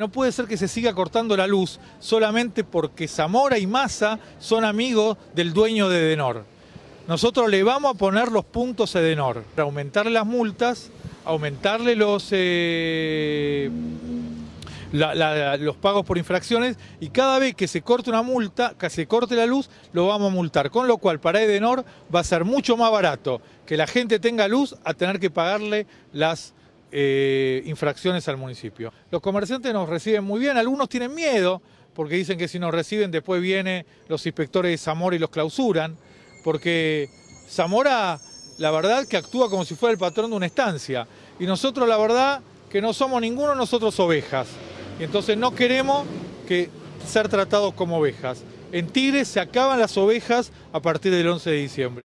No puede ser que se siga cortando la luz solamente porque Zamora y Massa son amigos del dueño de Edenor. Nosotros le vamos a poner los puntos a Edenor, para aumentarle las multas, aumentarle los pagos por infracciones, y cada vez que se corte una multa, que se corte la luz, lo vamos a multar. Con lo cual, para Edenor va a ser mucho más barato que la gente tenga luz a tener que pagarle las infracciones al municipio. Los comerciantes nos reciben muy bien, algunos tienen miedo porque dicen que si nos reciben después vienen los inspectores de Zamora y los clausuran, porque Zamora la verdad que actúa como si fuera el patrón de una estancia, y nosotros la verdad que no somos ninguno de nosotros ovejas, y entonces no queremos ser tratados como ovejas. En Tigre se acaban las ovejas a partir del 11 de diciembre.